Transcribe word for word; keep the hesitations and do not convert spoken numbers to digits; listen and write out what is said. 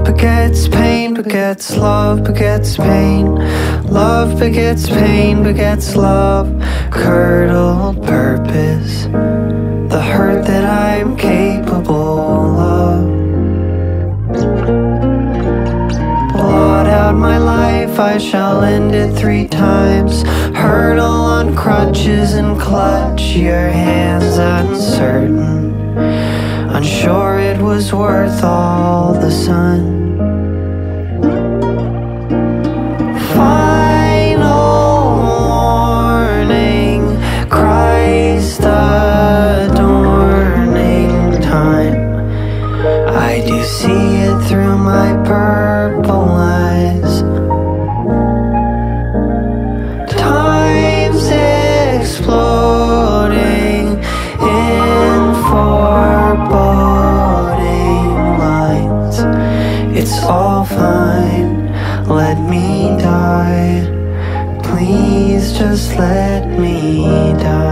begets pain, begets love, begets pain. Love begets pain, begets love. Curdled purpose, the hurt that I'm capable of. Blot out my life, I shall end it three times. Hurdle on crutches and clutch your hands uncertain, unsure it was worth all the sun. Final warning, Christ adorning time. I do see it through my purple eyes. Time's exploding in foreboding lines. It's all fine, let me die. Please just let me die.